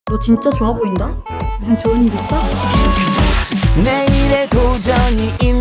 너 진짜 좋아 보인다? 무슨 좋은 일 있어? 내일의 도전이 있는